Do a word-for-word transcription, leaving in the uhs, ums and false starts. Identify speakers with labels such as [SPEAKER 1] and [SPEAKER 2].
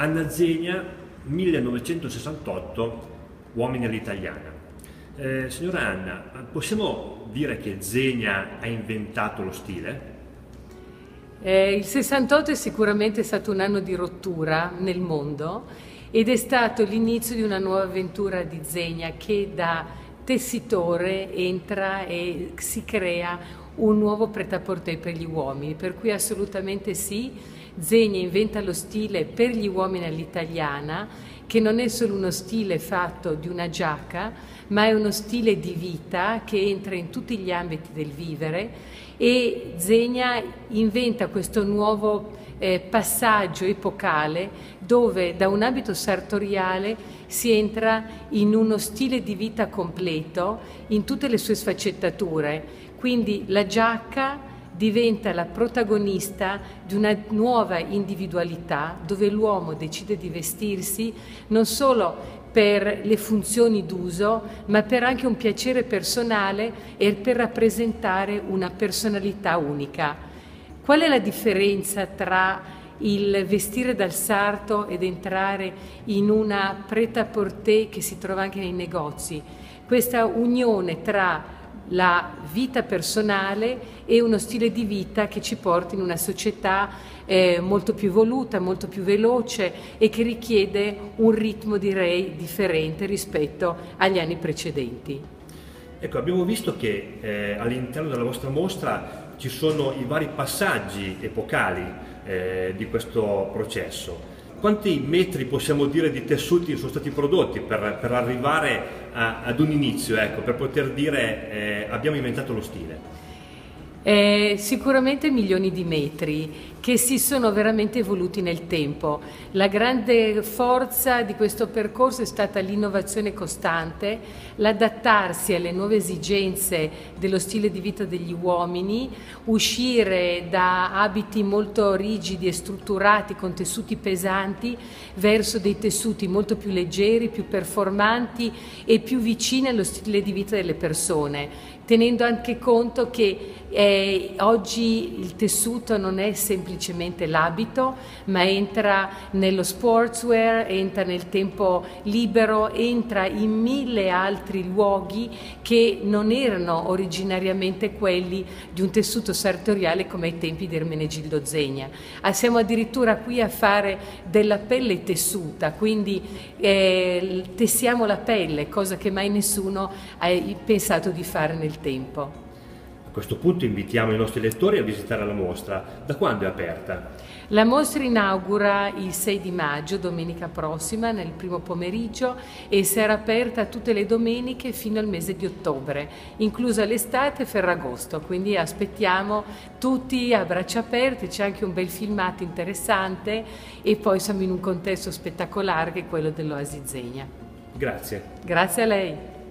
[SPEAKER 1] Anna Zegna, millenovecentosessantotto, Uomini all'italiana. Eh, signora Anna, possiamo dire che Zegna ha inventato lo stile?
[SPEAKER 2] Eh, il sessantotto è sicuramente stato un anno di rottura nel mondo ed è stato l'inizio di una nuova avventura di Zegna che da tessitore entra e si crea un nuovo prêt-à-porter per gli uomini, per cui assolutamente sì, Zegna inventa lo stile per gli uomini all'italiana, che non è solo uno stile fatto di una giacca, ma è uno stile di vita che entra in tutti gli ambiti del vivere, e Zegna inventa questo nuovo eh, passaggio epocale dove da un abito sartoriale si entra in uno stile di vita completo in tutte le sue sfaccettature. Quindi la giacca diventa la protagonista di una nuova individualità dove l'uomo decide di vestirsi non solo per le funzioni d'uso, ma per anche un piacere personale e per rappresentare una personalità unica. Qual è la differenza tra il vestire dal sarto ed entrare in una prêt-à-porter che si trova anche nei negozi? Questa unione tra la vita personale e uno stile di vita che ci porta in una società eh, molto più evoluta, molto più veloce e che richiede un ritmo, direi, differente rispetto agli anni precedenti.
[SPEAKER 1] Ecco, abbiamo visto che eh, all'interno della vostra mostra ci sono i vari passaggi epocali eh, di questo processo. Quanti metri possiamo dire di tessuti sono stati prodotti per, per arrivare a, ad un inizio, ecco, per poter dire eh, abbiamo inventato lo stile?
[SPEAKER 2] Eh, sicuramente milioni di metri che si sono veramente evoluti nel tempo. La grande forza di questo percorso è stata l'innovazione costante, l'adattarsi alle nuove esigenze dello stile di vita degli uomini, uscire da abiti molto rigidi e strutturati con tessuti pesanti verso dei tessuti molto più leggeri, più performanti e più vicini allo stile di vita delle persone, tenendo anche conto che eh, oggi il tessuto non è semplicemente l'abito, ma entra nello sportswear, entra nel tempo libero, entra in mille altri luoghi che non erano originariamente quelli di un tessuto sartoriale come ai tempi di Ermenegildo Zegna. Ah, siamo addirittura qui a fare della pelle tessuta, quindi eh, tessiamo la pelle, cosa che mai nessuno ha pensato di fare nel tempo.
[SPEAKER 1] A questo punto invitiamo i nostri lettori a visitare la mostra. Da quando è aperta?
[SPEAKER 2] La mostra inaugura il sei di maggio, domenica prossima, nel primo pomeriggio, e sarà aperta tutte le domeniche fino al mese di ottobre, inclusa l'estate e Ferragosto, quindi aspettiamo tutti a braccia aperte. C'è anche un bel filmato interessante e poi siamo in un contesto spettacolare che è quello dell'Oasi Zegna.
[SPEAKER 1] Grazie.
[SPEAKER 2] Grazie a lei.